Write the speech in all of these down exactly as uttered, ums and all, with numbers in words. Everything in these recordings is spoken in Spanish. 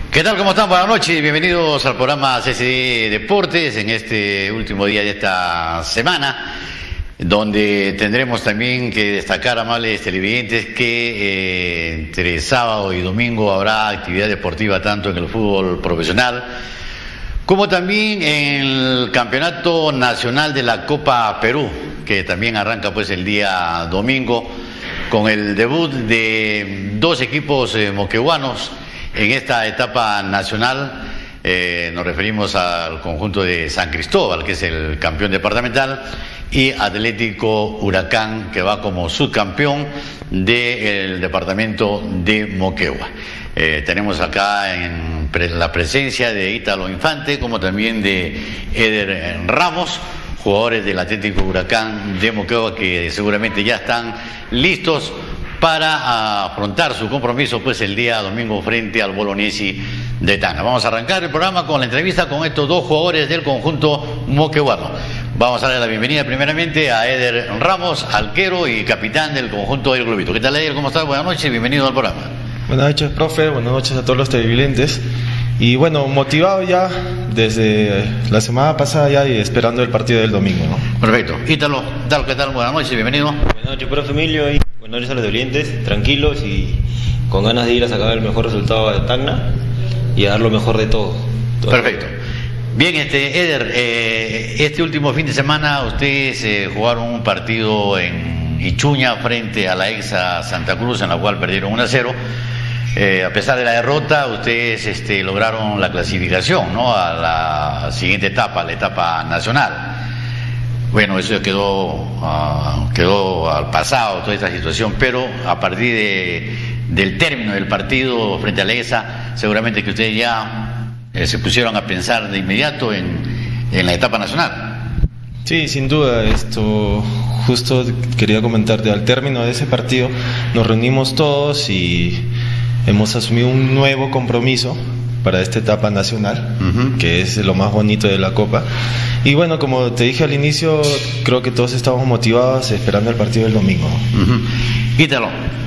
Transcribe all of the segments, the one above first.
¿Qué tal? ¿Cómo están? Buenas noches, bienvenidos al programa C C D Deportes en este último día de esta semana, donde tendremos también que destacar, amables televidentes, que eh, entre sábado y domingo habrá actividad deportiva tanto en el fútbol profesional como también en el Campeonato Nacional de la Copa Perú, que también arranca pues el día domingo con el debut de dos equipos eh, moquegüanos en esta etapa nacional. Eh, nos referimos al conjunto de San Cristóbal, que es el campeón departamental, y Atlético Huracán, que va como subcampeón del departamento de Moquegua. Eh, tenemos acá en pre la presencia de Ítalo Infante, como también de Eder Ramos, jugadores del Atlético Huracán de Moquegua, que seguramente ya están listos para afrontar su compromiso pues el día domingo frente al Bolognesi de Tacna. Vamos a arrancar el programa con la entrevista con estos dos jugadores del conjunto moqueguano. Vamos a darle la bienvenida primeramente a Eder Ramos, arquero y capitán del conjunto del Globito. ¿Qué tal, Eder? ¿Cómo estás? Buenas noches, bienvenido al programa. Buenas noches, profe, buenas noches a todos los televidentes. Y bueno, motivado ya desde la semana pasada ya y esperando el partido del domingo, ¿no? Perfecto. Ítalo, ¿qué tal? Buenas noches, bienvenido. Buenas noches, profe Emilio, y buenas noches a los televidentes, tranquilos y con ganas de ir a sacar el mejor resultado de Tacna y a dar lo mejor de todo. todo. Perfecto. Bien, este Eder, eh, este último fin de semana ustedes eh, jugaron un partido en Ichuña frente a la Exa Santa Cruz, en la cual perdieron uno a cero. Eh, a pesar de la derrota, ustedes este, lograron la clasificación, ¿no?, a la siguiente etapa, la etapa nacional. Bueno, eso quedó, uh, quedó al pasado, toda esta situación, pero a partir de, del término del partido frente a la Exa, seguramente que ustedes ya eh, se pusieron a pensar de inmediato en, en la etapa nacional. Sí, sin duda, esto justo quería comentarte, al término de ese partido nos reunimos todos y hemos asumido un nuevo compromiso para esta etapa nacional, uh-huh. que es lo más bonito de la Copa. Y bueno, como te dije al inicio, creo que todos estamos motivados esperando el partido del domingo. Uh-huh. Ítalo,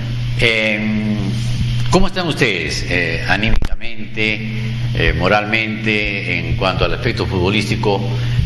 eh, ¿cómo están ustedes eh, anímicamente, eh, moralmente, en cuanto al aspecto futbolístico?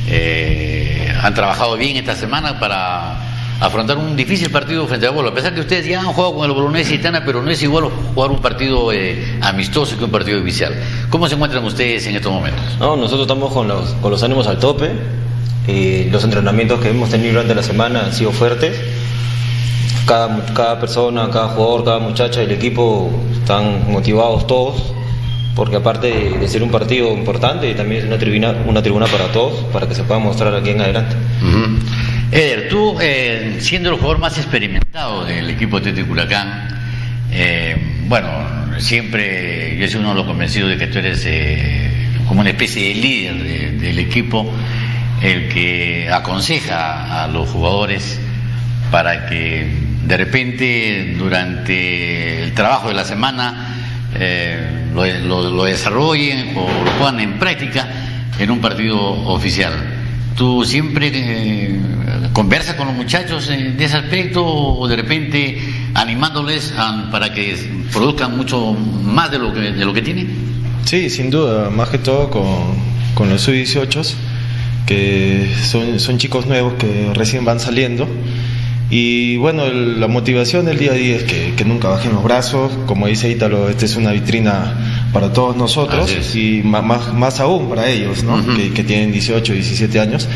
Eh, ¿Han trabajado bien esta semana para afrontar un difícil partido frente a Bolo? A pesar que ustedes ya han jugado con el Bolognesi de Tacna, pero no es igual jugar un partido eh, amistoso que un partido oficial. ¿Cómo se encuentran ustedes en estos momentos? No, nosotros estamos con los, con los ánimos al tope. Eh, los entrenamientos que hemos tenido durante la semana han sido fuertes. Cada, cada persona, cada jugador, cada muchacha del equipo están motivados todos, porque aparte de, de ser un partido importante, también es una tribuna, una tribuna para todos, para que se pueda mostrar aquí en adelante. Uh-huh. Eder, tú, eh, siendo el jugador más experimentado del equipo Atlético Huracán, eh, bueno, siempre yo soy uno de los convencidos de que tú eres eh, como una especie de líder de, del equipo, el que aconseja a los jugadores para que de repente durante el trabajo de la semana eh, lo, lo, lo desarrollen o lo pongan en práctica en un partido oficial. ¿Tú siempre eh, conversas con los muchachos eh, de ese aspecto o de repente animándoles a, para que produzcan mucho más de lo que, de lo que tienen? Sí, sin duda, más que todo con, con los sub dieciocho, que son, son chicos nuevos que recién van saliendo. Y bueno, el, la motivación del día a día es que, que nunca bajen los brazos. Como dice Ítalo, esta es una vitrina para todos nosotros y más, más, más aún para ellos, ¿no? Uh-huh. que, que tienen dieciocho, diecisiete años.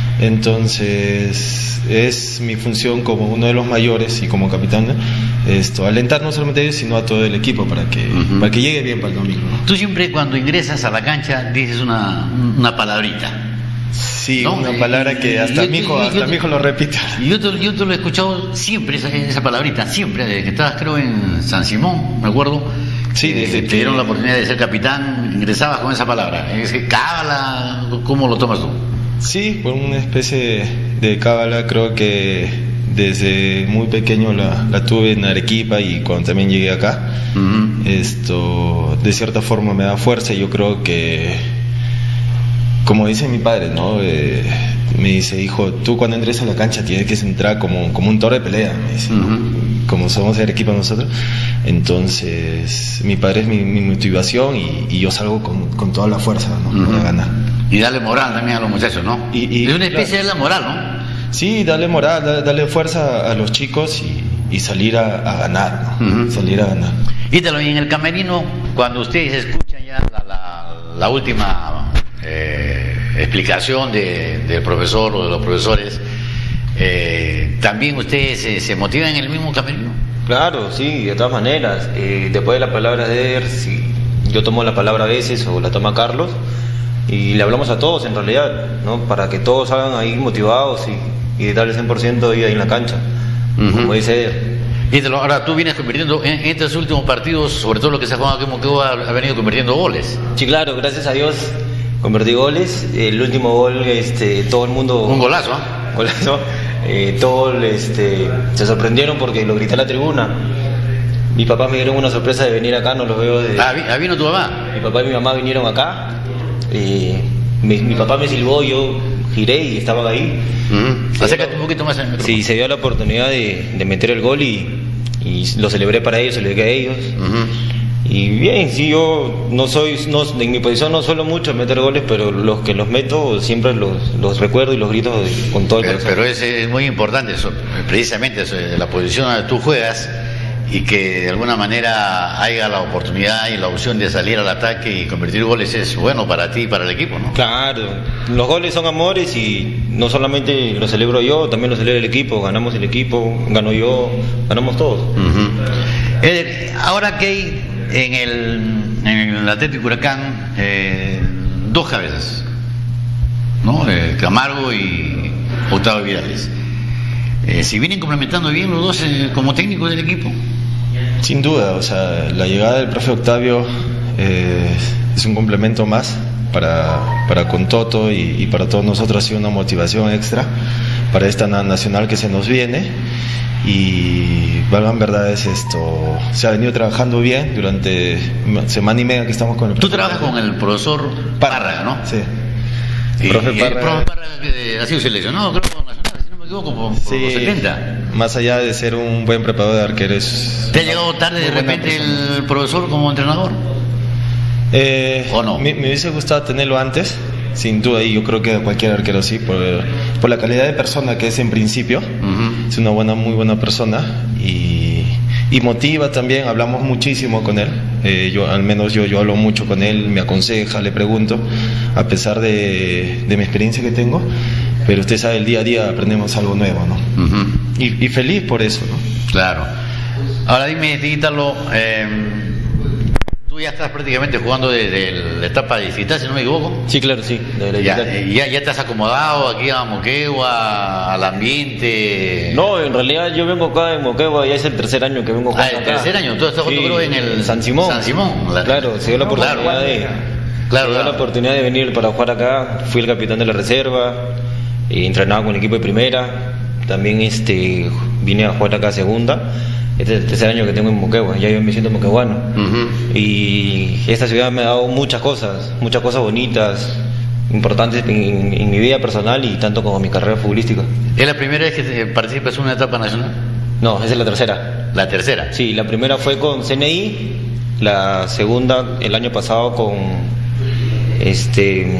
Entonces es mi función como uno de los mayores y como capitán, esto, alentar no solamente a ellos sino a todo el equipo para que, uh-huh. para que llegue bien para el domingo, ¿no? Tú siempre cuando ingresas a la cancha dices una, una palabrita. Sí, ¿no? Una palabra que hasta mi hijo, hasta mi hijo lo repite. Yo te, yo te lo he escuchado siempre, esa, esa palabrita, siempre, desde que estabas creo en San Simón, me acuerdo. Sí, desde eh, que... te dieron la oportunidad de ser capitán, ingresabas con esa palabra. Es que cábala, ¿cómo lo tomas tú? Sí, por una especie de cábala, creo que desde muy pequeño la, la tuve en Arequipa y cuando también llegué acá, uh-huh. esto de cierta forma me da fuerza y yo creo que, como dice mi padre, ¿no? Eh, me dice, hijo, tú cuando entres a la cancha tienes que entrar como, como un toro de pelea, me dice, uh-huh. como somos el equipo nosotros. Entonces mi padre es mi, mi motivación y, y yo salgo con, con toda la fuerza, ¿no? uh-huh. para ganar. Y darle moral también a los muchachos, ¿no? Y, y, es una especie claro. de la moral, ¿no? Sí, darle moral, darle, darle fuerza a los chicos y, y salir a, a ganar, ¿no? uh-huh. salir a ganar. Ítalo, y en el camerino, cuando ustedes escuchan ya la, la, la última eh, explicación de, del profesor o de los profesores, eh, ¿también ustedes se, se motivan en el mismo camerino? Claro, sí, de todas maneras. Eh, después de las palabras de Eder, sí, yo tomo la palabra a veces o la toma Carlos y le hablamos a todos en realidad, ¿no? Para que todos salgan ahí motivados y, y de darle cien por ciento ahí en la cancha, uh-huh. como dice Eder. Ahora tú vienes convirtiendo en estos últimos partidos, sobre todo lo que se ha jugado aquí en Moquegua, ha venido convirtiendo goles. Sí, claro, gracias a Dios convertí goles. El último gol, este, todo el mundo... Un golazo, ¿eh? Golazo. Eh, todos este, se sorprendieron porque lo grité a la tribuna. Mi papá me dieron una sorpresa de venir acá, no los veo de... Ah, ¿vino tu mamá? Mi papá y mi mamá vinieron acá. Eh, mi, mi papá me silbó, yo giré y estaban ahí. Uh-huh. Acércate un poquito más en el micrófono. Sí, se dio la oportunidad de, de meter el gol y, y lo celebré para ellos, se lo dediqué a ellos. Uh-huh. Y bien, sí, yo no soy, no, en mi posición no suelo mucho meter goles, pero los que los meto siempre los, los recuerdo y los grito de, con todo el pero, corazón. Pero es, es muy importante eso, precisamente eso, la posición donde tú juegas y que de alguna manera haya la oportunidad y la opción de salir al ataque y convertir goles es bueno para ti y para el equipo, ¿no? Claro, los goles son amores y no solamente los celebro yo, también los celebra el equipo, ganamos el equipo, gano yo, ganamos todos. Uh-huh. Eh, ahora que hay en el, en el Atlético Huracán eh, dos cabezas, ¿no? Eh, Camargo y Octavio Vidales. Eh, ¿Se vienen complementando bien los dos eh, como técnicos del equipo? Sin duda, o sea, la llegada del profe Octavio eh, es un complemento más para, para con Toto y, y para todos nosotros ha sido una motivación extra para esta nacional que se nos viene. Y valgan verdades, esto se ha venido trabajando bien durante semana y media que estamos con el profesor. Tú trabajas con el profesor Párraga, ¿no? Sí. Y, profe y Párraga, el profesor Párraga eh, ha sido seleccionado, creo, con Nacional, si no me equivoco, por, por sí, los setenta. Más allá de ser un buen preparador de arqueros. ¿Te ha llegado tarde de repente el profesor como entrenador? Eh, ¿O no? Me, me hubiese gustado tenerlo antes, sin duda, y yo creo que cualquier arquero sí, por, por la calidad de persona que es en principio. Uh-huh. Es una buena, muy buena persona y, y motiva también, hablamos muchísimo con él, eh, yo al menos yo, yo hablo mucho con él, me aconseja, le pregunto, a pesar de, de mi experiencia que tengo, pero usted sabe, el día a día aprendemos algo nuevo, ¿no? Uh-huh. y, y feliz por eso, ¿no? Claro. Ahora dime, Ítalo, eh, tú ya estás prácticamente jugando desde la etapa digital, si no me equivoco. Sí, claro, sí. Ya, ya, ya te has acomodado aquí a Moquegua, al ambiente. No, en realidad yo vengo acá en Moquegua, ya es el tercer año que vengo jugando. Ah, el acá. tercer año, tú estás jugando, sí, creo, en el San Simón. San Simón. La... Claro, se dio la oportunidad claro, de, claro, se dio claro. la oportunidad de venir para jugar acá. Fui el capitán de la reserva, y entrenaba con el equipo de primera. También este vine a jugar acá a segunda. Este es el tercer año que tengo en Moquegua, ya yo me siento moqueguano. Uh-huh. Y esta ciudad me ha dado muchas cosas, muchas cosas bonitas, importantes en, en mi vida personal y tanto como en mi carrera futbolística. ¿Es la primera vez que participas en una etapa nacional? No, esa es la tercera. ¿La tercera? Sí, la primera fue con C N I, la segunda el año pasado con este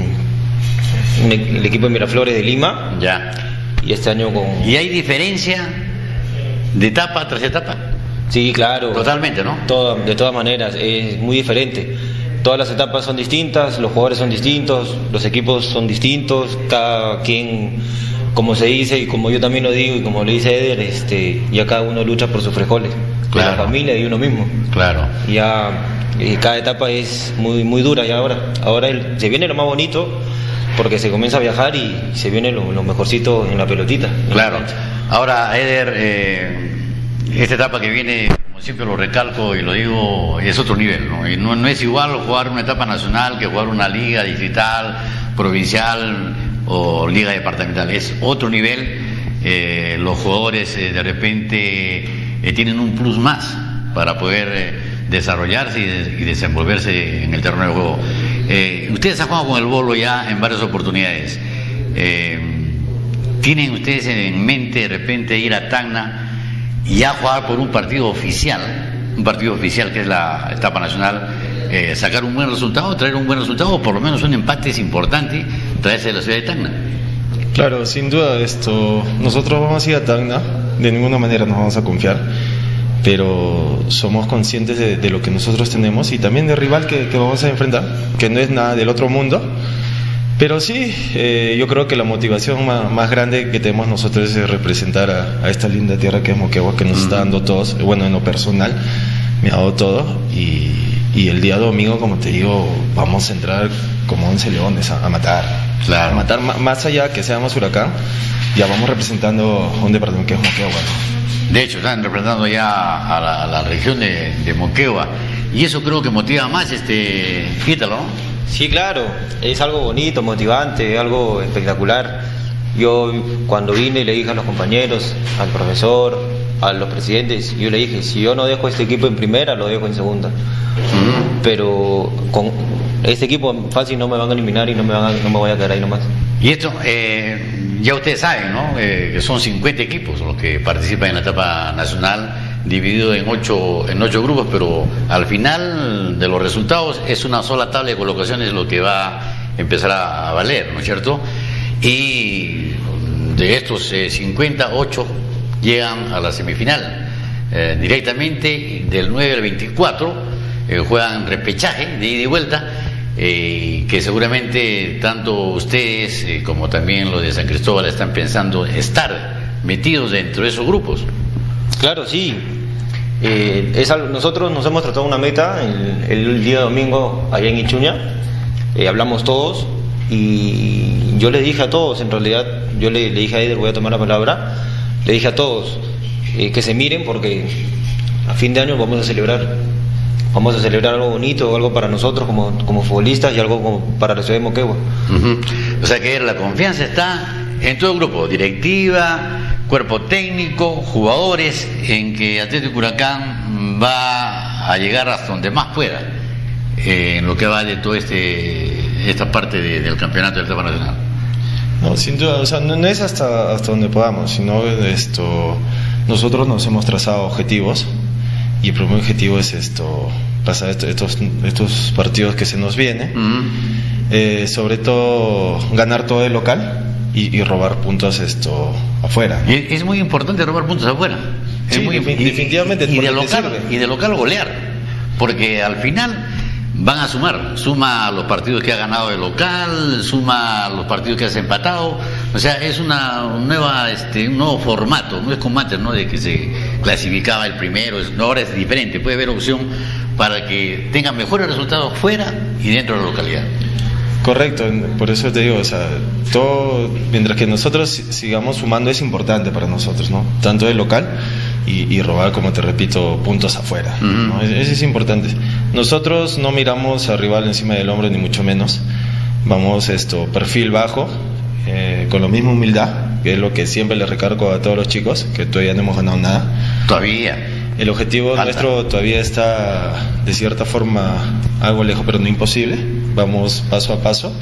el equipo de Miraflores de Lima. Ya. Y este año con... ¿Y hay diferencia de etapa tras etapa? Sí, claro. Totalmente, ¿no? Todo, de todas maneras, es muy diferente. Todas las etapas son distintas, los jugadores son distintos, los equipos son distintos, cada quien, como se dice y como yo también lo digo y como le dice Eder, este, ya cada uno lucha por sus frijoles, claro, de la familia y uno mismo. Claro. Ya y cada etapa es muy muy dura y ahora, ahora el, se viene lo más bonito porque se comienza a viajar y se viene lo, lo mejorcito en la pelotita. Claro. Ahora, Eder, eh, esta etapa que viene, como siempre lo recalco y lo digo, es otro nivel, ¿no? Y no, no es igual jugar una etapa nacional que jugar una liga distrital, provincial o liga departamental. Es otro nivel. Eh, los jugadores eh, de repente eh, tienen un plus más para poder eh, desarrollarse y, de, y desenvolverse en el terreno de juego. Eh, ustedes han jugado con el Bolo ya en varias oportunidades. Eh, ¿tienen ustedes en mente de repente ir a Tacna y ya jugar por un partido oficial, un partido oficial que es la etapa nacional, eh, sacar un buen resultado, traer un buen resultado, o por lo menos un empate es importante, traerse de la ciudad de Tacna? Claro, sin duda, esto, nosotros vamos a ir a Tacna, de ninguna manera nos vamos a confiar, pero somos conscientes de, de lo que nosotros tenemos y también del rival que, que vamos a enfrentar, que no es nada del otro mundo. Pero sí, eh, yo creo que la motivación más, más grande que tenemos nosotros es representar a, a esta linda tierra que es Moquegua, que nos está dando todos, bueno, en lo personal me ha dado todo, y, y el día domingo, como te digo, vamos a entrar como once leones a, a matar, claro. a matar más allá que seamos Huracán, ya vamos representando un departamento que es Moquegua, ¿no? De hecho, están representando ya a la, a la región de, de Moquegua, y eso creo que motiva más, este Ítalo, ¿no? Sí, claro, es algo bonito, motivante, algo espectacular. Yo cuando vine le dije a los compañeros, al profesor, a los presidentes, yo le dije, si yo no dejo este equipo en primera, lo dejo en segunda. Uh-huh. Pero con este equipo fácil no me van a eliminar y no me, van a, no me voy a quedar ahí nomás. Y esto, eh, ya ustedes saben, ¿no? Eh, que son cincuenta equipos los que participan en la etapa nacional, dividido en ocho, en ocho grupos, pero al final de los resultados es una sola tabla de colocaciones lo que va a empezar a, a valer, ¿no es cierto? Y de estos eh, cincuenta, ocho llegan a la semifinal. Eh, directamente del nueve al veinticuatro eh, juegan repechaje de ida y vuelta, eh, que seguramente tanto ustedes eh, como también los de San Cristóbal están pensando estar metidos dentro de esos grupos. Claro, sí. Eh, es algo, nosotros nos hemos tratado una meta el, el día domingo allá en Ichuña, eh, hablamos todos y yo les dije a todos, en realidad yo le, le dije a Eider, voy a tomar la palabra, le dije a todos eh, que se miren porque a fin de año vamos a celebrar, vamos a celebrar algo bonito, algo para nosotros como, como futbolistas y algo como para la ciudad de Moquegua. Uh-huh. O sea que la confianza está en todo el grupo, directiva, cuerpo técnico, jugadores, en que Atlético Huracán va a llegar hasta donde más pueda, eh, en lo que va de toda este, esta parte de, del campeonato del etapa nacional. No, sin duda, o sea, no, no es hasta, hasta donde podamos, sino esto, nosotros nos hemos trazado objetivos y el primer objetivo es esto, pasar esto, estos, estos partidos que se nos vienen, uh-huh. eh, sobre todo ganar todo el local. Y, y robar puntos esto afuera. Y es muy importante robar puntos afuera. Sí, es muy, definitivamente. Y, y, de local, y de local golear. Porque al final van a sumar. Suma los partidos que ha ganado de local, suma los partidos que has empatado. O sea, es una nueva, este, un nuevo formato. No es como antes, ¿no? De que se clasificaba el primero. Ahora es diferente. Puede haber opción para que tengan mejores resultados fuera y dentro de la localidad. Correcto, por eso te digo, o sea, todo, mientras que nosotros sigamos sumando es importante para nosotros, ¿no? Tanto el local y, y robar, como te repito, puntos afuera, uh-huh. ¿no? Eso es importante. Nosotros no miramos al rival encima del hombro, ni mucho menos. Vamos esto, perfil bajo, eh, con la misma humildad, que es lo que siempre les recargo a todos los chicos, que todavía no hemos ganado nada. Todavía. El objetivo Falta. nuestro todavía está de cierta forma algo lejos, pero no imposible. Vamos paso a paso.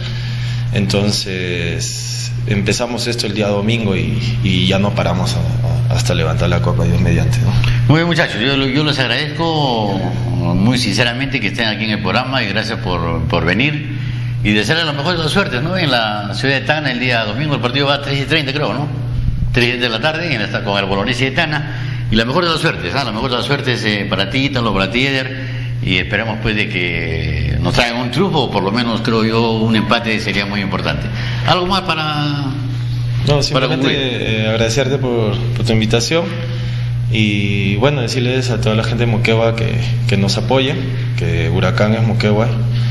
Entonces empezamos esto el día domingo y, y ya no paramos a, a, hasta levantar la copa, Dios mediante, ¿no? Muy bien, muchachos, yo, yo les agradezco muy sinceramente que estén aquí en el programa y gracias por, por venir y desearles la mejor de las suertes, ¿no? En la ciudad de Tacna el día domingo el partido va a tres y treinta, creo, ¿no? tres y treinta de la tarde en esta, con el Bolognesi de Tacna. Y la mejor de las suertes, ¿ah? La mejor de las suertes eh, para ti, Ítalo, para ti, Eider, y esperamos pues de que nos traigan un triunfo, o por lo menos creo yo un empate sería muy importante. ¿Algo más para...? No, simplemente para eh, agradecerte por, por tu invitación y bueno, decirles a toda la gente de Moquegua que, que nos apoyen, que Huracán es Moquegua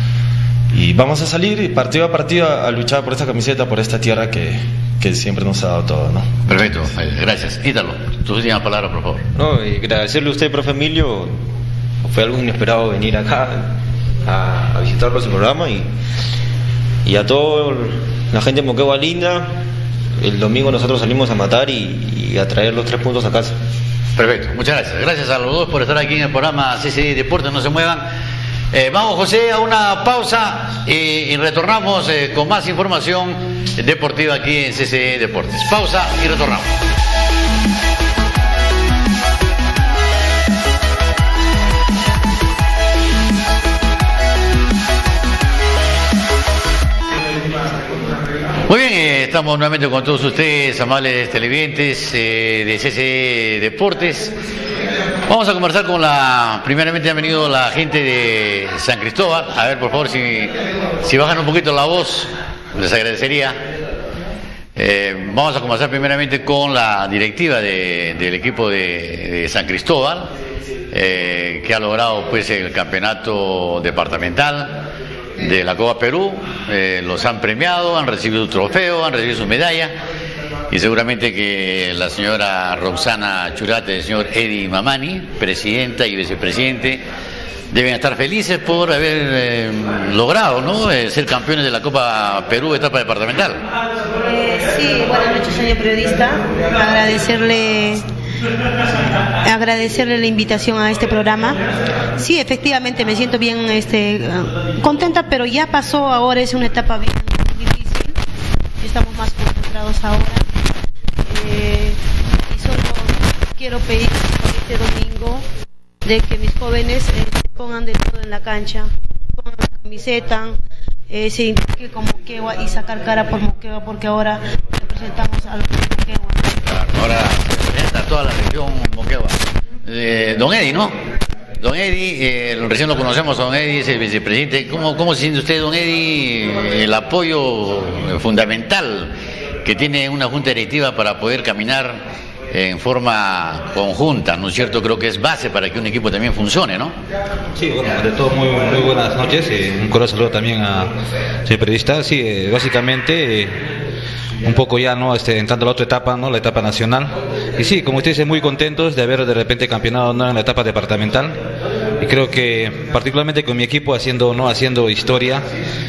y vamos a salir partido a partido a, a luchar por esta camiseta, por esta tierra que, que siempre nos ha dado todo, ¿no? Perfecto, gracias. Ítalo, tus últimas palabras, por favor. No, y agradecerle a usted, profe Emilio, fue algo inesperado venir acá a, a visitarlo en su programa y, y a toda la gente de Moquegua linda. El domingo nosotros salimos a matar y, y a traer los tres puntos a casa. Perfecto, muchas gracias. Gracias a los dos por estar aquí en el programa C C D Deportes. No se muevan. Eh, vamos, José, a una pausa y, y retornamos eh, con más información deportiva aquí en C C E Deportes. Pausa y retornamos. Muy bien, eh, estamos nuevamente con todos ustedes, amables televidentes eh, de C C E Deportes. Vamos a conversar con la, primeramente ha venido la gente de San Cristóbal. A ver, por favor, si, si bajan un poquito la voz, les agradecería. Eh, vamos a conversar primeramente con la directiva de, del equipo de, de San Cristóbal, eh, que ha logrado pues el campeonato departamental de la Copa Perú. Eh, los han premiado, han recibido un trofeo, han recibido su medalla, y seguramente que la señora Roxana Churate, el señor Eddie Mamani, presidenta y vicepresidente, deben estar felices por haber eh, logrado, ¿no?, eh, ser campeones de la Copa Perú etapa departamental. Eh, sí, buenas noches, señor periodista. Agradecerle agradecerle la invitación a este programa. Sí, efectivamente me siento bien este contenta, pero ya pasó, ahora es una etapa bien difícil, estamos más concentrados ahora, eh, y solo quiero pedir este domingo de que mis jóvenes eh, se pongan de todo en la cancha, pongan la camiseta, eh, se identifiquen con Moquegua y sacar cara por Moquegua, porque ahora representamos a los Moquegua. Claro, ahora representa a toda la región Moquegua. Eh, don Eddie, ¿no? Don Eddie, eh, recién lo conocemos, don Eddie es el vicepresidente. ¿Cómo, cómo se siente usted, don Eddie, el apoyo fundamental que tiene una junta directiva para poder caminar en forma conjunta, ¿no es cierto? Creo que es base para que un equipo también funcione, ¿no? Sí, bueno, de todo muy, muy buenas noches, eh, un cordial saludo también a señor periodista. Sí, eh, básicamente eh, un poco ya, ¿no?, este, entrando a la otra etapa, ¿no?, la etapa nacional, y sí, como usted dice, muy contentos de haber de repente campeonado, ¿no?, en la etapa departamental, y creo que particularmente con mi equipo haciendo, ¿no?, haciendo historia,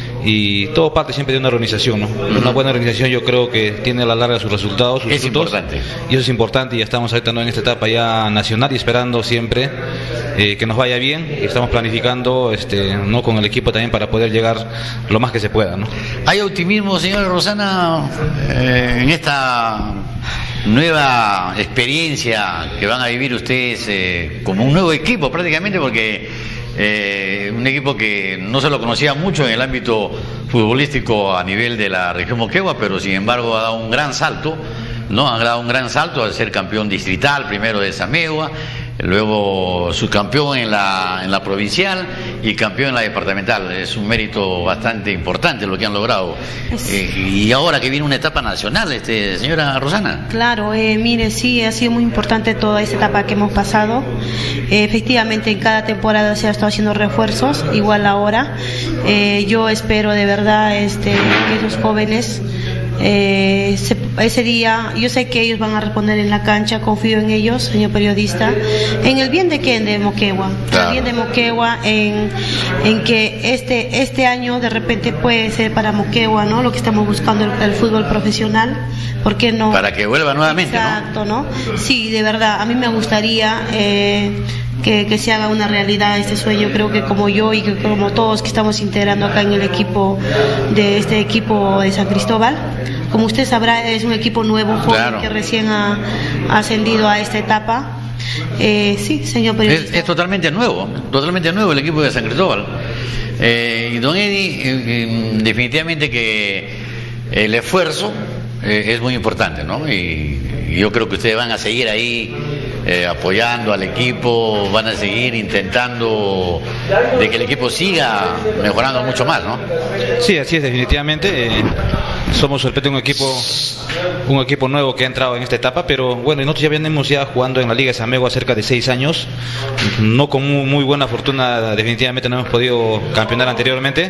y todo parte siempre de una organización, ¿no? Una buena organización yo creo que tiene a la larga sus resultados, sus es frutos, importante. Y eso es importante, y ya estamos ahorita, ¿no?, en esta etapa ya nacional y esperando siempre eh, que nos vaya bien, y estamos planificando este, ¿no?, con el equipo también para poder llegar lo más que se pueda, ¿no? ¿Hay optimismo, señora Rosana, eh, en esta nueva experiencia que van a vivir ustedes eh, como un nuevo equipo prácticamente? Porque Eh, un equipo que no se lo conocía mucho en el ámbito futbolístico a nivel de la región Moquegua, pero sin embargo ha dado un gran salto, ¿no? Ha dado un gran salto al ser campeón distrital, primero de Samegua, luego subcampeón en la, en la provincial y campeón en la departamental. Es un mérito bastante importante lo que han logrado. Eh, y ahora que viene una etapa nacional, este, señora Rosana. Claro, eh, mire, sí, ha sido muy importante toda esta etapa que hemos pasado. Eh, efectivamente, en cada temporada se ha estado haciendo refuerzos, igual ahora. Eh, yo espero de verdad este, que esos jóvenes Eh, se, ese día, yo sé que ellos van a responder en la cancha, confío en ellos, señor periodista, en el bien de quién, de Moquegua, claro. El bien de Moquegua, en, en que este este año de repente puede ser para Moquegua, ¿no?, lo que estamos buscando, el, el fútbol profesional, ¿por qué no? Para que vuelva nuevamente, exacto, ¿no? ¿no? Sí, de verdad, a mí me gustaría eh, que, que se haga una realidad este sueño. Creo que como yo y que como todos que estamos integrando acá en el equipo de este equipo de San Cristóbal, como usted sabrá, es un equipo nuevo, joven, claro, que recién ha, ha ascendido a esta etapa. Eh, sí, señor periodista. Es, es totalmente nuevo, totalmente nuevo el equipo de San Cristóbal. Eh, y don Eddie, eh, definitivamente que el esfuerzo eh, es muy importante, ¿no? Y, y yo creo que ustedes van a seguir ahí eh, apoyando al equipo, van a seguir intentando de que el equipo siga mejorando mucho más, ¿no? Sí, así es, definitivamente. Eh, somos de repente un equipo un equipo nuevo que ha entrado en esta etapa, pero bueno, nosotros ya venimos ya jugando en la Liga de Samegua cerca de seis años, no con muy, muy buena fortuna, definitivamente no hemos podido campeonar anteriormente,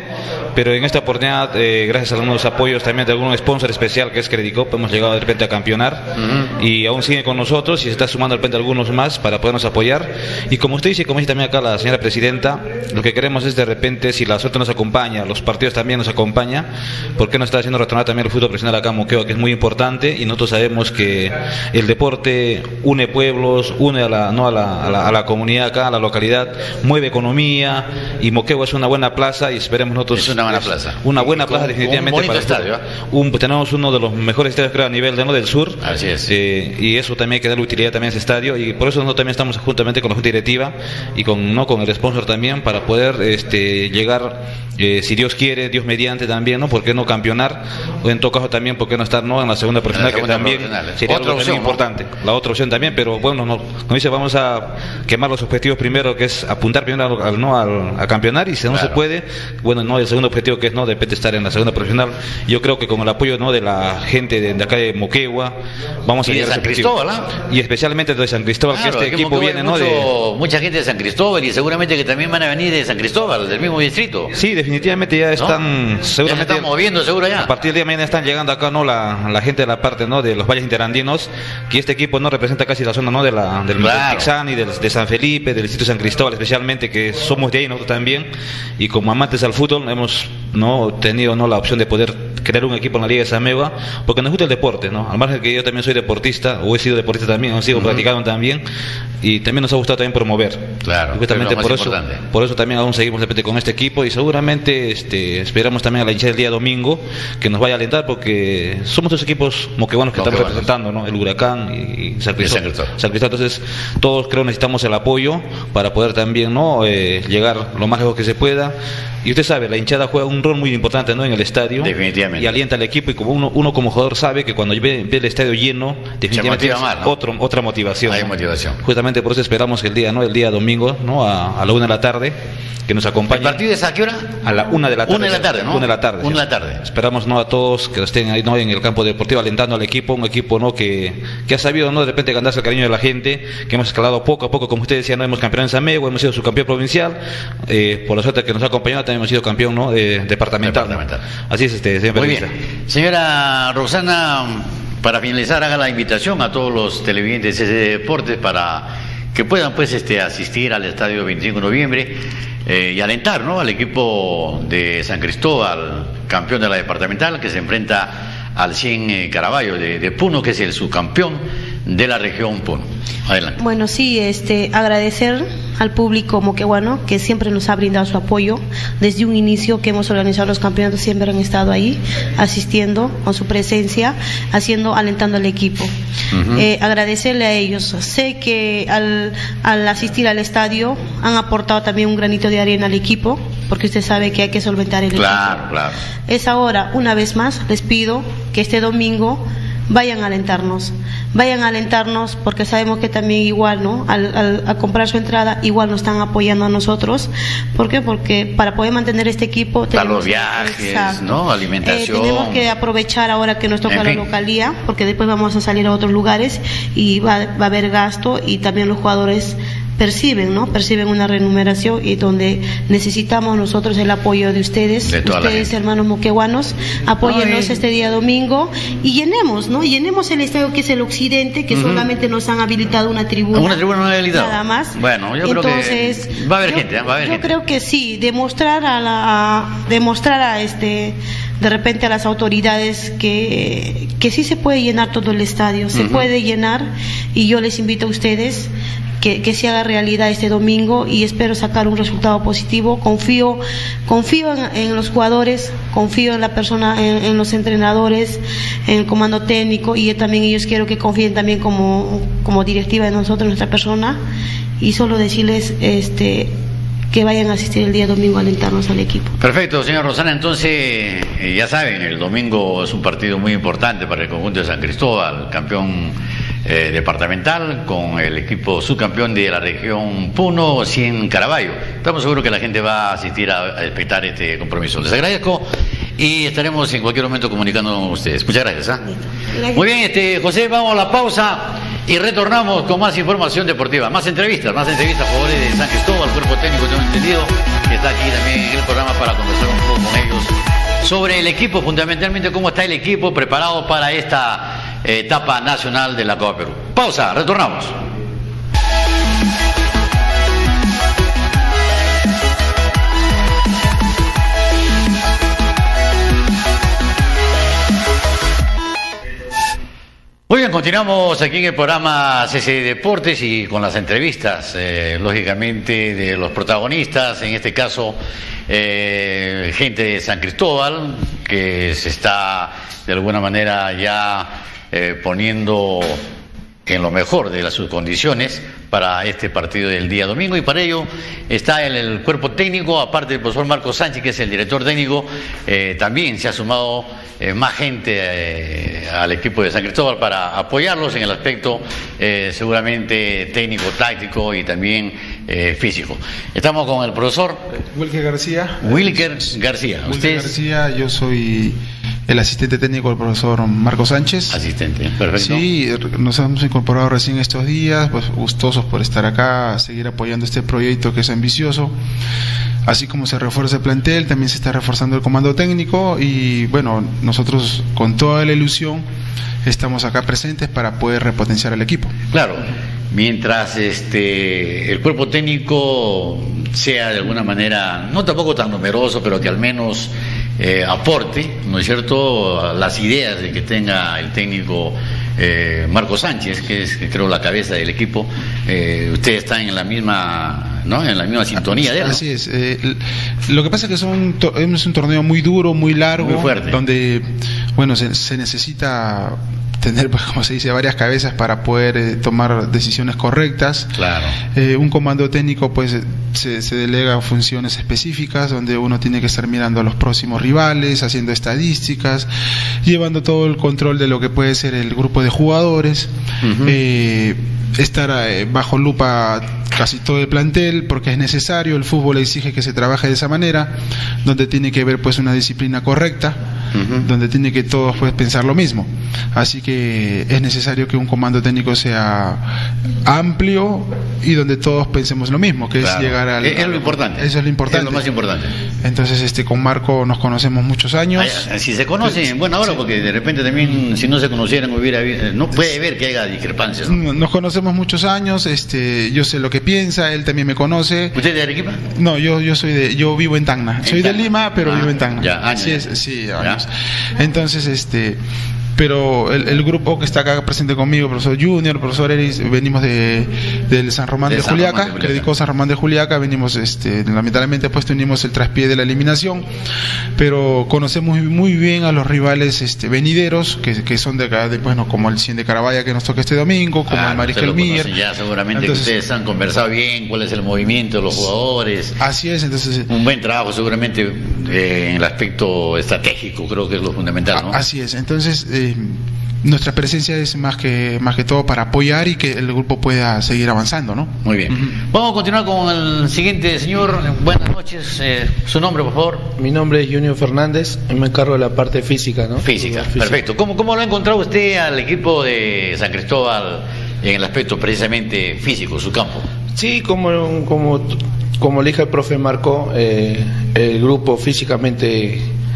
pero en esta oportunidad, eh, gracias a algunos apoyos también de algún sponsor especial que es Credicop, hemos llegado de repente a campeonar, uh-huh. y aún sigue con nosotros y se está sumando de repente algunos más para podernos apoyar. Y como usted dice, como dice también acá la señora presidenta, lo que queremos es de repente, si la suerte nos acompaña, los partidos también nos acompaña, ¿por qué no está haciendo retornar también el fútbol profesional acá en Moquegua, que es muy importante? Y nosotros sabemos que el deporte une pueblos, une a la, no a la, a la, a la comunidad acá, a la localidad, mueve economía, y Moquegua es una buena plaza y esperemos nosotros... Es una buena plaza. Una buena plaza, con, definitivamente. Un bonito para estadio. Un, tenemos uno de los mejores estadios, creo, a nivel de, ¿no? del sur. Así es. Eh, y eso también hay que darle utilidad también a ese estadio, y por eso nosotros también estamos juntamente con la Junta Directiva y con, ¿no? con el sponsor también, para poder este, llegar, eh, si Dios quiere, Dios mediante también, ¿no? ¿Por qué no campeonar? O en todo caso también, ¿por qué no estar, ¿no? en la segunda profesional, que también sería otra opción importante? La otra opción también, pero bueno, no, como dice, vamos a quemar los objetivos primero, que es apuntar primero al, ¿no? al, a campeonar, y si no claro. se puede, bueno, no el segundo objetivo, que es no de repente estar en la segunda profesional. Yo creo que con el apoyo, ¿no? de la gente de, de acá de Moquegua, vamos a y llegar de San Cristóbal, ¿no? Y especialmente de San Cristóbal, claro, que este equipo viene, ¿no? Mucho, de... mucha gente de San Cristóbal, y seguramente que también van a venir de San Cristóbal, del mismo distrito. Sí, definitivamente ya están, ¿no? seguramente ya se están moviendo, seguro ya. A partir del día de mañana están llegando acá, ¿no? La, la gente de la parte, ¿no? de los valles interandinos, que este equipo no representa casi la zona, ¿no? de la del claro. Mixani, de, de San Felipe, del distrito de San Cristóbal, especialmente, que somos de ahí nosotros también, y como amantes al fútbol hemos no tenido no la opción de poder crear un equipo en la Liga de Samegua, porque nos gusta el deporte, ¿no? Al margen que yo también soy deportista, o he sido deportista también, o sigo uh-huh. practicando también, y también nos ha gustado también promover. Claro, y justamente por eso, por eso también aún seguimos de repente con este equipo, y seguramente este, esperamos también a la hinchada del día domingo que nos vaya a alentar, porque somos dos equipos moqueguanos que estamos representando, ¿no? El Huracán y, y San Cristóbal. San Cristóbal. Entonces, todos creo necesitamos el apoyo para poder también, ¿no? Eh, llegar lo más lejos que se pueda. Y usted sabe, la hinchada juega un rol muy importante, ¿no? en el estadio. Definitivamente. Y alienta al equipo, y como uno, uno como jugador sabe que cuando ve, ve el estadio lleno, definitivamente es más, ¿no? otro, otra motivación. Hay ¿no? motivación. Justamente por eso esperamos que el día, ¿no? El día domingo, ¿no? A, a la una de la tarde, que nos acompañe. ¿El partido es a qué hora? A la una de la tarde. Una de la tarde, ¿no? Una de la tarde. Una de la tarde. Esperamos, ¿no? a todos que estén ahí, ¿no? en el campo deportivo alentando al equipo, un equipo, ¿no? que, que ha sabido, ¿no? de repente ganarse el cariño de la gente, que hemos escalado poco a poco, como usted decía, no hemos campeón en Samegua, hemos sido subcampeón provincial, eh, por la suerte que nos ha acompañado también hemos sido campeón, ¿no? eh, departamental. departamental. ¿no? Así es, este, señor Muy periodista. bien. Señora Roxana, para finalizar, haga la invitación a todos los televidentes de Deportes para que puedan pues este asistir al estadio veinticinco de noviembre eh, y alentar, ¿no? al equipo de San Cristóbal, campeón de la departamental, que se enfrenta al cien eh, Caraballo de, de Puno, que es el subcampeón de la región Puno. Adelante. Bueno, sí, este, agradecer al público moqueguano que siempre nos ha brindado su apoyo desde un inicio que hemos organizado los campeonatos, siempre han estado ahí asistiendo con su presencia, haciendo, alentando al equipo. Uh-huh. eh, agradecerle a ellos. Sé que al, al asistir al estadio han aportado también un granito de arena al equipo, porque usted sabe que hay que solventar el claro, equipo. Claro. Es ahora, una vez más, les pido que este domingo vayan a alentarnos, vayan a alentarnos, porque sabemos que también igual, ¿no? Al, al a comprar su entrada, igual nos están apoyando a nosotros. ¿Por qué? Porque para poder mantener este equipo para tenemos, los viajes, exacto, ¿no? Alimentación. Eh, tenemos que aprovechar ahora que nos toca en la fin. localía, porque después vamos a salir a otros lugares y va, va a haber gasto, y también los jugadores perciben, ¿no? Perciben una remuneración, y donde necesitamos nosotros el apoyo de ustedes, de ustedes hermanos moqueguanos, apóyennos Ay. este día domingo y llenemos, ¿no? Llenemos el estadio, que es el occidente, que uh-huh. solamente nos han habilitado una tribuna. Una tribuna no ha habilitado. Nada más. Bueno, yo Entonces, creo que va a haber yo, gente, va a haber yo gente. creo que sí, demostrar a la a, demostrar a este de repente a las autoridades que que sí se puede llenar todo el estadio, se uh-huh. puede llenar, y yo les invito a ustedes Que, que se haga realidad este domingo, y espero sacar un resultado positivo. Confío confío en, en los jugadores, confío en la persona, en, en los entrenadores, en el comando técnico, y también ellos quiero que confíen también como, como directiva de nosotros, nuestra persona, y solo decirles este que vayan a asistir el día domingo a alentarnos al equipo. Perfecto, señor Roxana. Entonces, eh, ya saben, el domingo es un partido muy importante para el conjunto de San Cristóbal, campeón eh, departamental, con el equipo subcampeón de la región Puno, cien Caraballo. Estamos seguros que la gente va a asistir a, a expectar este compromiso. Les agradezco y estaremos en cualquier momento comunicando con ustedes. Muchas gracias. ¿eh? gracias. Muy bien, este José, vamos a la pausa y retornamos con más información deportiva, más entrevistas, más entrevistas a jugadores de San Cristóbal, cuerpo técnico, tengo entendido, que está aquí también en el programa para conversar un poco con ellos sobre el equipo, fundamentalmente cómo está el equipo preparado para esta eh, etapa nacional de la Copa Perú. Pausa, retornamos. Muy bien, continuamos aquí en el programa C C Deportes y con las entrevistas, eh, lógicamente, de los protagonistas, en este caso, eh, gente de San Cristóbal, que se está de alguna manera ya eh, poniendo en lo mejor de las sus condiciones para este partido del día domingo, y para ello está el, el cuerpo técnico, aparte del profesor Marco Sánchez, que es el director técnico, eh, también se ha sumado eh, más gente eh, al equipo de San Cristóbal para apoyarlos en el aspecto eh, seguramente técnico, táctico y también eh, físico. Estamos con el profesor Wilker García. Wilker García. Wilker García, yo soy el asistente técnico del profesor Marco Sánchez. Asistente, perfecto. Sí, nos hemos incorporado recién estos días, pues gustosos por estar acá, seguir apoyando este proyecto que es ambicioso. Así como se refuerza el plantel, también se está reforzando el comando técnico y bueno, nosotros con toda la ilusión estamos acá presentes para poder repotenciar al equipo. Claro, mientras este el cuerpo técnico sea de alguna manera, no tampoco tan numeroso, pero que al menos eh, aporte, ¿no es cierto?, las ideas de que tenga el técnico eh, Marco Sánchez, que es creo la cabeza del equipo. Eh, ustedes están en la misma, ¿no?, en la misma sintonía de él, ¿no? Así es. Eh, lo que pasa es que son, es un torneo muy duro, muy largo, muy fuerte, donde bueno se, se necesita tener, pues, como se dice, varias cabezas para poder eh, tomar decisiones correctas. Claro. Eh, un comando técnico, pues, se, se delega funciones específicas, donde uno tiene que estar mirando a los próximos rivales, haciendo estadísticas, llevando todo el control de lo que puede ser el grupo de jugadores, uh-huh. eh, estar eh, bajo lupa casi todo el plantel, porque es necesario, el fútbol exige que se trabaje de esa manera, donde tiene que haber, pues, una disciplina correcta, uh-huh. donde tiene que todos, pues, pensar lo mismo. Así que es necesario que un comando técnico sea amplio y donde todos pensemos lo mismo, que claro. es llegar al... Es, es lo importante. Eso es lo importante. Es lo más importante. Entonces, este, con Marco nos conocemos muchos años. Ay, si se conocen, bueno, ahora, sí. porque de repente también, si no se conocieran, hubiera, no puede haber que haya discrepancias, ¿no? Nos conocemos muchos años, este, yo sé lo que piensa, él también me conoce. ¿Usted es de Arequipa? No, yo, yo soy de, yo vivo en Tacna. ¿En soy Tacna? de Lima, pero ah, vivo en Tacna. Ya, años. Sí, es, sí, años. Entonces, este... pero el, el grupo que está acá presente conmigo, el profesor Junior, el profesor Eris, venimos de del San Román de, de San Juliaca, Román de Juliaca, que dedicó San Román de Juliaca, venimos, este, lamentablemente pues tuvimos el traspié de la eliminación, pero conocemos muy bien a los rivales este, venideros, que, que son de acá, de, bueno, como el cien de Carabaya que nos toca este domingo, como ah, el Mariscal Mier. Ya seguramente entonces, que ustedes han conversado bien, cuál es el movimiento de los jugadores. Así es, entonces... un buen trabajo seguramente eh, en el aspecto estratégico, creo que es lo fundamental, ¿no? Así es, entonces... Eh, nuestra presencia es más que más que todo para apoyar y que el grupo pueda seguir avanzando, ¿no? Muy bien. Uh-huh. Vamos a continuar con el siguiente señor. Buenas noches. Eh, su nombre, por favor. Mi nombre es Junior Fernández. Me encargo de la parte física, ¿no? Física. Física. Perfecto. ¿Cómo, ¿Cómo lo ha encontrado usted al equipo de San Cristóbal en el aspecto precisamente físico, su campo? Sí, como como como le dije al profe Marco, eh, el grupo físicamente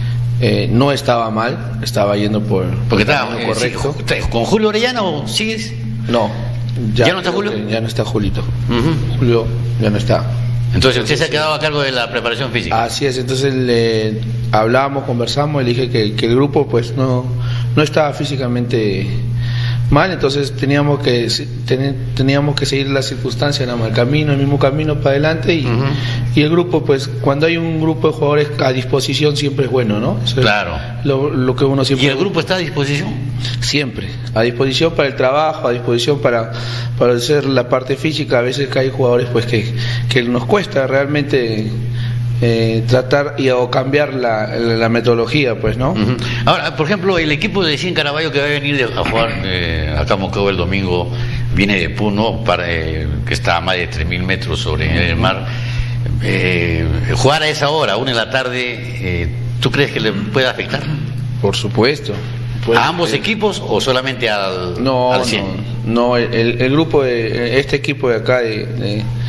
Eh, no estaba mal, estaba yendo por porque estaba eh, correcto. Sí, ¿con Julio Orellana o sigues? No, ya, ¿Ya no está Julio? Ya no está Julito. Uh-huh. Julio ya no está. Entonces usted se ha quedado a cargo de la preparación física. Así es, entonces le hablábamos, conversamos y le dije que, que el grupo pues no, no estaba físicamente mal, entonces teníamos que ten, teníamos que seguir las circunstancias, el camino, el mismo camino para adelante y, uh-huh. y el grupo, pues cuando hay un grupo de jugadores a disposición siempre es bueno, ¿no? Eso claro. Es lo, lo que uno siempre... ¿Y el grupo está a disposición? Siempre, a disposición para el trabajo, a disposición para, para hacer la parte física. A veces que hay jugadores pues que, que nos cuesta realmente... Eh, tratar y o cambiar la, la, la metodología, pues, ¿no? Uh-huh. Ahora, por ejemplo, el equipo de cien Caraballo que va a venir de, a jugar eh, acá a Moquegua el domingo viene de Puno, para, eh, que está a más de tres mil metros sobre el mar. Eh, jugar a esa hora, una de la tarde, eh, ¿tú crees que le puede afectar? Por supuesto. Pues, ¿a ambos eh, equipos o solamente al, no, al cien? No, no el, el grupo, de, este equipo de acá de, de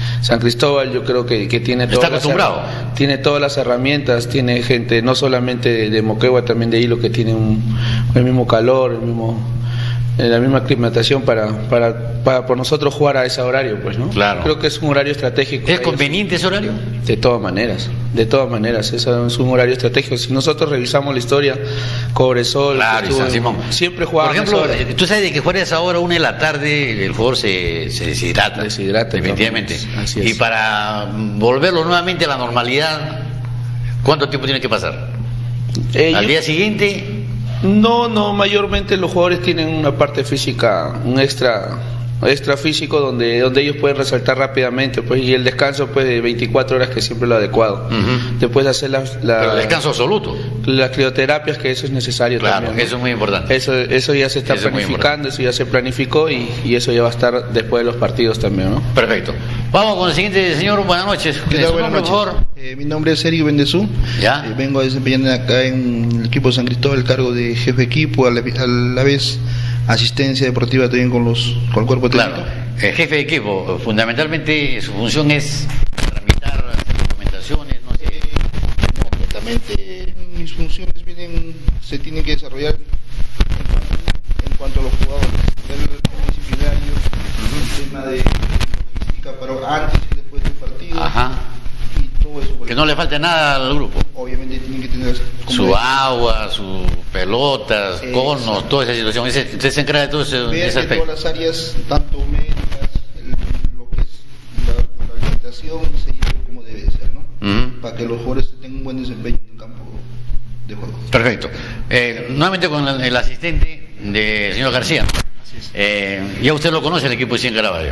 San Cristóbal yo creo que, que tiene, Está todas las, acostumbrado. tiene todas las herramientas, tiene gente no solamente de, de Moquegua, también de Hilo, que tiene un, el mismo calor, el mismo, la misma aclimatación para, para, para por nosotros jugar a ese horario, pues, ¿no? Claro. Creo que es un horario estratégico. ¿Es conveniente ese horario? De todas maneras, de todas maneras, es un horario estratégico. Si nosotros revisamos la historia, Cobresol, Claro, y estuvo- San Simón. siempre jugaba. Por ejemplo, eh, tú sabes de que fuera a esa hora, una de la tarde, el jugador se, se deshidrata. Deshidrata, definitivamente. vamos, así es. Y para volverlo nuevamente a la normalidad, ¿cuánto tiempo tiene que pasar? ¿Al día siguiente? No, no, mayormente los jugadores tienen una parte física, un extra extra físico donde donde ellos pueden resaltar rápidamente, pues, y el descanso, pues, de veinticuatro horas, que siempre es lo adecuado. Uh-huh. Después de hacer las la, Pero descanso absoluto. las crioterapias, que eso es necesario. Claro, también, ¿no? eso es muy importante. Eso, eso ya se está Eso es muy planificando, eso ya se planificó y, y eso ya va a estar después de los partidos también, ¿no? Perfecto. Vamos con el siguiente señor. Buenas noches. ¿Qué tal? ¿Su Buenas nombre, noches. por favor? Eh, mi nombre es Sergio Bendezú. ¿Ya? Eh, vengo a desempeñar acá en el equipo de San Cristóbal el cargo de jefe de equipo, a la, a la vez asistencia deportiva también con los con el cuerpo técnico. Claro. El jefe de equipo, fundamentalmente su función es tramitar documentaciones, no sé. No, completamente mis funciones vienen, se tienen que desarrollar en cuanto, en cuanto a los jugadores, ver el disciplinario, el tema de logística, pero antes y después del partido. Ajá. Y todo eso. Que no le falte nada al grupo. Obviamente tienen que tener como Su es, agua, sus pelotas, Exacto. conos, toda esa situación. Ese- Usted se encarga de todo ese, de ver ese que aspecto. todas las áreas, tanto médicas, el- lo que es la, la alimentación, se lleve como debe ser, ¿no? Ujú. Para que los jugadores tengan un buen desempeño en el campo de juego. Perfecto. Eh, nuevamente con el, el asistente del señor García. Eh, ya usted lo conoce, el equipo de Cien Caraballo.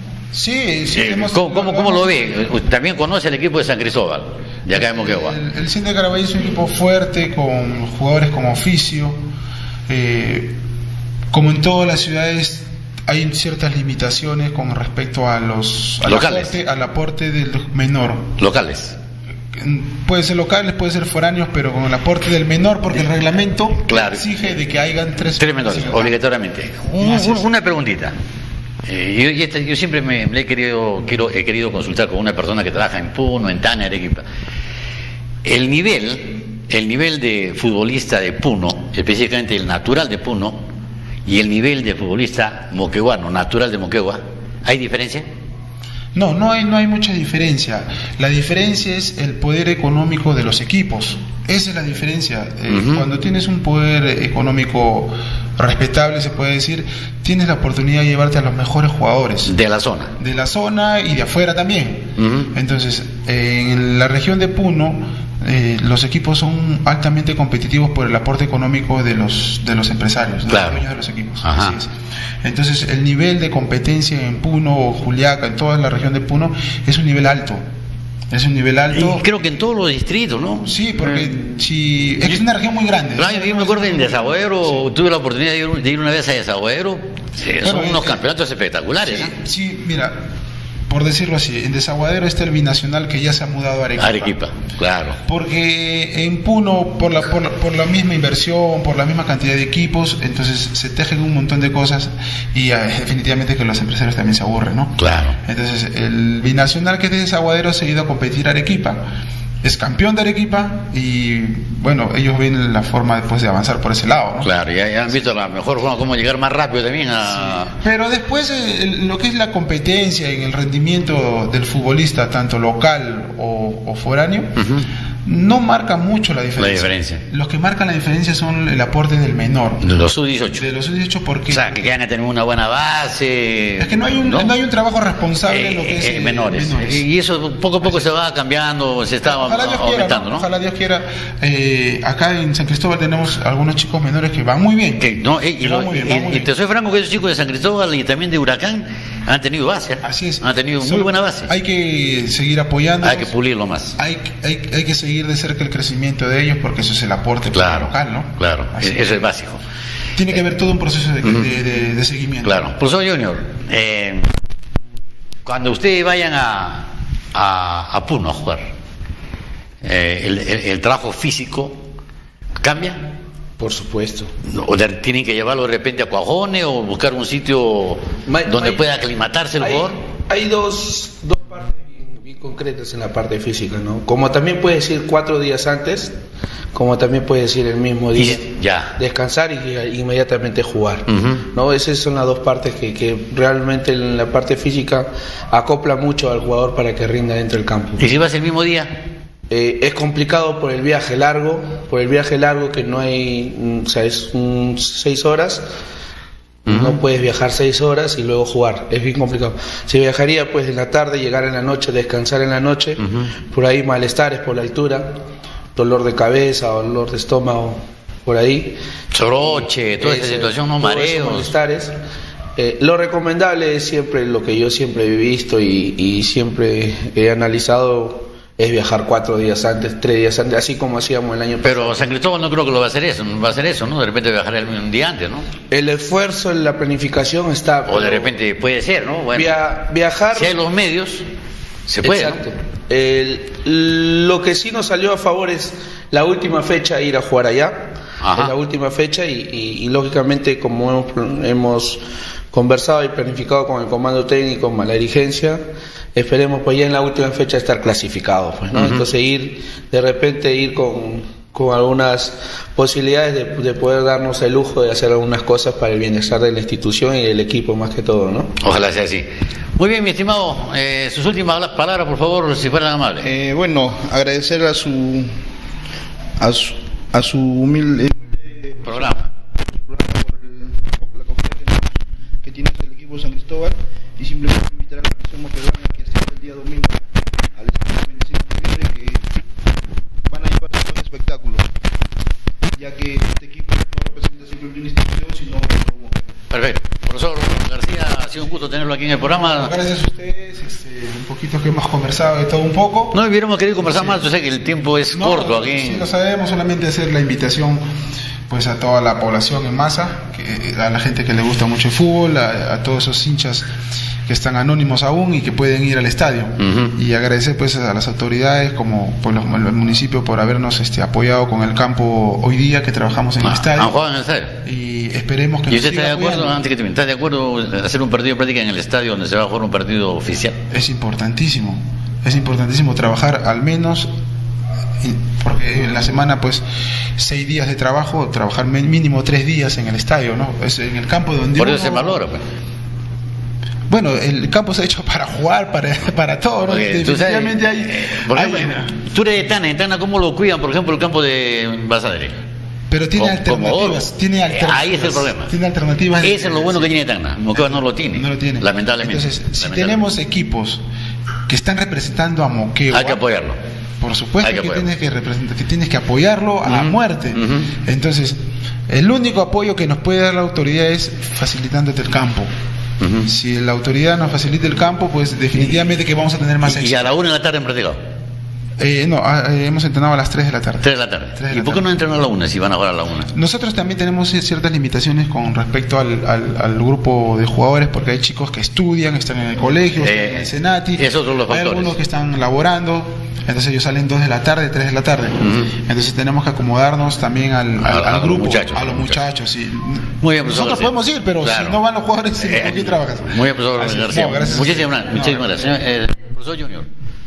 Sí, sí. Eh, hemos- ¿Cómo, cómo, cómo lo ve? También conoce el equipo de San Cristóbal, de acá de Moquegua. El, el Cien de Caraballo es un equipo fuerte, con jugadores con oficio. Eh, como en todas las ciudades, hay ciertas limitaciones con respecto a los al Locales. aporte, al aporte del menor. Locales. Puede ser locales, puede ser foráneos, pero con el aporte del menor, porque el reglamento Claro. exige de que hayan tres, Tres menores, local. obligatoriamente. Un- Así un- es. una preguntita. Eh, yo, y esta- yo siempre me, me he querido quiero, he querido consultar con una persona que trabaja en Puno, en Tana, Arequipa. El nivel, el nivel de futbolista de Puno, específicamente el natural de Puno, y el nivel de futbolista moqueguano, natural de Moquegua, ¿hay diferencia? No, no hay, no hay mucha diferencia. La diferencia es el poder económico de los equipos. Esa es la diferencia. Eh, Ujú. Cuando tienes un poder económico respetable, se puede decir, tienes la oportunidad de llevarte a los mejores jugadores De la zona. de la zona y de afuera también. Ujú. Entonces, eh, en la región de Puno, eh, los equipos son altamente competitivos por el aporte económico de los de los empresarios, de Claro. los dueños de los equipos. Ajá. Así es. Entonces, el nivel de competencia en Puno o Juliaca, en toda la región de Puno, es un nivel alto. Es un nivel alto. Y creo que en todos los distritos, ¿no? Sí, porque Eh, si es que es una región muy grande. Claro, yo me acuerdo en Desaguadero, tuve la oportunidad de ir, de ir una vez a Desaguadero, sí, son Claro, unos eh, campeonatos espectaculares. Sí, ¿eh? sí, mira, por decirlo así, en Desaguadero está el binacional que ya se ha mudado a Arequipa. Arequipa, claro. Porque en Puno, por la, por, la, por la misma inversión, por la misma cantidad de equipos, entonces se tejen un montón de cosas y eh, definitivamente que los empresarios también se aburren, ¿no? Claro. Entonces el binacional que es de Desaguadero se ha ido a competir a Arequipa. Es campeón de Arequipa y bueno, ellos ven la forma después de avanzar por ese lado, ¿no? Claro, ya, ya han visto la mejor forma cómo llegar más rápido también a... Pero después eh, el- lo que es la competencia en el rendimiento del futbolista, tanto local o, o foráneo, Ujú. no marca mucho la diferencia. La diferencia. Los que marcan la diferencia son el aporte del menor, De los sub dieciocho. de los dieciocho, porque O sea, que van a tener una buena base. es que no hay un, no hay un trabajo responsable en lo que Eh, es eh, eh, menores. Y eso poco a poco se va cambiando, se está Ojalá Dios quiera, aumentando, ¿no? ¿no? Ojalá Dios quiera. Eh, acá en San Cristóbal tenemos algunos chicos menores que van muy bien. Que, no, eh, y, Que van lo- muy bien, y- van muy y bien. te soy franco que esos chicos de San Cristóbal y también de Huracán han tenido base. ¿eh? Así es. Han tenido muy Solo buena base. Hay que seguir apoyando. Hay que pulirlo más. Hay, hay, hay que seguir de cerca el crecimiento de ellos porque eso es el aporte Claro, local, ¿no? claro. Así Eso es básico. Tiene que haber todo un proceso de, Ujú. de- de- de seguimiento. Claro. Profesor Junior, eh, cuando ustedes vayan a, a, a Puno a jugar, eh, el, el- el trabajo físico cambia. Por supuesto. ¿O de- tienen que llevarlo de repente a Cuajones o buscar un sitio Ma- donde hay- pueda aclimatarse el Hay, jugador? hay dos, dos partes concretas en la parte física, ¿no? Como también puedes ir cuatro días antes, como también puedes ir el mismo día, y, ya. descansar y, y inmediatamente jugar, Uh-huh. ¿no? Esas son las dos partes que, que realmente en la parte física acopla mucho al jugador para que rinda dentro del campo. ¿Y si vas el mismo día? Eh, es complicado por el viaje largo, por el viaje largo que no hay, o sea, es un, seis horas. Uh-huh. No puedes viajar seis horas y luego jugar, es bien complicado. Si viajaría pues en la tarde, llegar en la noche, descansar en la noche, uh-huh. por ahí malestares por la altura, dolor de cabeza, dolor de estómago, por ahí. Soroche, toda esa situación, no mareos. Malestares. Eh, lo recomendable es siempre lo que yo siempre he visto y, y siempre he analizado. Es viajar cuatro días antes, tres días antes, así como hacíamos el año pasado. Pero San Cristóbal no creo que lo va a hacer eso, no va a hacer eso, ¿no? De repente viajar un día antes, ¿no? El esfuerzo en la planificación está... O de repente puede ser, ¿no? Bueno, via viajar... Si hay los medios, se puede, exacto. ¿no? El, lo que sí nos salió a favor es la última fecha, ir a jugar allá. Ajá. Es la última fecha y, y, y lógicamente como hemos, hemos conversado y planificado con el comando técnico, con la dirigencia, esperemos pues ya en la última fecha estar clasificados, pues, ¿no? Uh-huh. Entonces ir, de repente ir con, con algunas posibilidades de, de poder darnos el lujo de hacer algunas cosas para el bienestar de la institución y del equipo más que todo, ¿no? Ojalá sea así. Muy bien, mi estimado, eh, sus últimas palabras, por favor, si fueran amables. Eh, bueno, agradecer a su a su, a su humilde programa, programa por, el, por la confianza que tiene el equipo de San Cristóbal y simplemente invitar a la afición moquegüana que asista el día domingo al estadio veinticinco de noviembre, que van a llevar un buen espectáculo, ya que este equipo no representa simplemente una institución, sino un Moquegua. Perfecto. Profesor García, ha sido un gusto tenerlo aquí en el programa. Gracias a ustedes, este, un poquito que hemos conversado de todo un poco. No hubiéramos querido conversar sí. más, yo sé que el tiempo es no, corto aquí. Sí, lo sabemos, solamente hacer la invitación pues a toda la población en masa, que, a la gente que le gusta mucho el fútbol, a, a todos esos hinchas que están anónimos aún y que pueden ir al estadio. Uh-huh. Y agradecer pues a las autoridades como por los, el municipio por habernos este, apoyado con el campo hoy día que trabajamos en ah, el estadio. ¿Han jugado en el estadio? Y esperemos que ¿Y usted está de acuerdo, antes que termine, está de acuerdo en hacer un partido de práctica en el estadio donde se va a jugar un partido oficial? Es importantísimo, es importantísimo trabajar al menos, porque en la semana pues seis días de trabajo, trabajar mínimo tres días en el estadio, ¿no? Es en el campo donde por uno... eso se valora, pues. Bueno, el campo se ha hecho para jugar, para, para todo, ¿no? Okay, definitivamente sabes, hay, eh, por ejemplo, hay... Tú eres de Tana, en Tana, ¿cómo lo cuidan, por ejemplo, el campo de Basadre? Pero tiene como, alternativas, como tiene alternativas. Ahí es el problema. Tiene alternativas. Ese es lo bueno que tiene Tacna. Moquegua no lo tiene. No lo tiene. Lamentablemente. Entonces, si lamentablemente. tenemos equipos que están representando a Moquegua, hay que apoyarlo. Por supuesto que, que tienes que representar, que tienes que apoyarlo a uh-huh. la muerte. Uh-huh. Entonces, el único apoyo que nos puede dar la autoridad es facilitándote el campo. Uh-huh. Si la autoridad nos facilita el campo, pues definitivamente que vamos a tener más éxito. ¿Y a la una de la tarde en practicado? Eh, no, eh, hemos entrenado a las tres de la tarde. tres de la tarde. De ¿Y la por qué tarde. no entrenan a la una si van a jugar a la una? Nosotros también tenemos ciertas limitaciones con respecto al, al, al grupo de jugadores, porque hay chicos que estudian, están en el colegio, eh, están en el Senati, esos son los hay factores. algunos que están laborando, entonces ellos salen dos de la tarde, tres de la tarde. Uh-huh. Entonces tenemos que acomodarnos también al, al, a, a al grupo, los muchachos, a los muchachos. Sí. Muy bien, profesor. Nosotros García. podemos ir, pero claro. si no van los jugadores, eh, ¿con quién trabajas? Muy bien, profesor Así, García. No, gracias muchísimas no, muchísimas gracias. Eh, profesor Junior.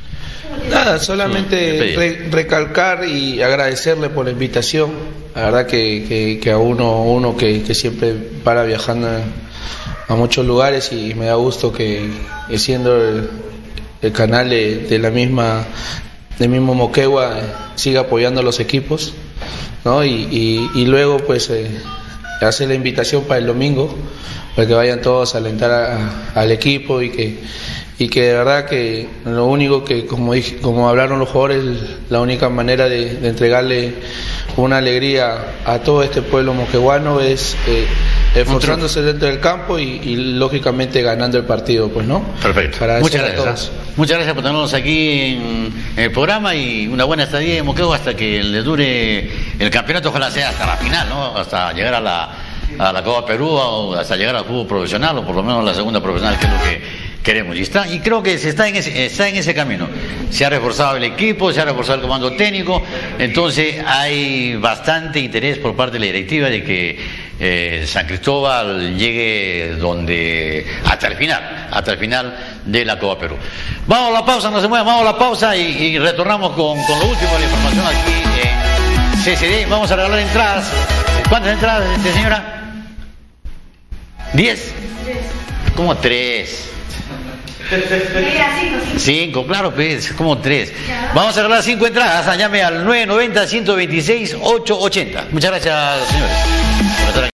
Nada, solamente re, recalcar y agradecerle por la invitación. La verdad que, que, que a uno, uno que, que siempre para viajando a, a muchos lugares y me da gusto que, que siendo el, el canal de, de la misma, del mismo Moquegua, eh, siga apoyando a los equipos, ¿no? Y, y, y luego pues eh, hacer la invitación para el domingo, para que vayan todos a alentar a, al equipo y que y que de verdad que lo único que, como dije, como hablaron los jugadores, la única manera de, de entregarle una alegría a todo este pueblo moqueguano es eh, esforzándose dentro del campo y, y lógicamente ganando el partido, pues, ¿no? Perfecto. Para muchas gracias gracias. Muchas gracias por tenernos aquí en, en el programa y una buena estadía en Moquegua hasta que le dure el campeonato, ojalá sea hasta la final, ¿no? Hasta llegar a la a la Copa Perú o hasta llegar al fútbol profesional o por lo menos la segunda profesional, que es lo que queremos, y está, y creo que se está en ese, está en ese camino. Se ha reforzado el equipo, se ha reforzado el comando técnico, entonces hay bastante interés por parte de la directiva de que eh, San Cristóbal llegue donde hasta el final, hasta el final de la Copa Perú. Vamos a la pausa, no se muevan, vamos a la pausa y, y retornamos con, con lo último de la información aquí en C C D. Vamos a regalar entradas. ¿Cuántas entradas, este, señora? ¿Diez? ¿Cómo tres? Cinco, claro, pues, como tres. Vamos a regalar cinco entradas. Llame al nueve noventa, ciento veintiséis, ochocientos ochenta. Muchas gracias, señores.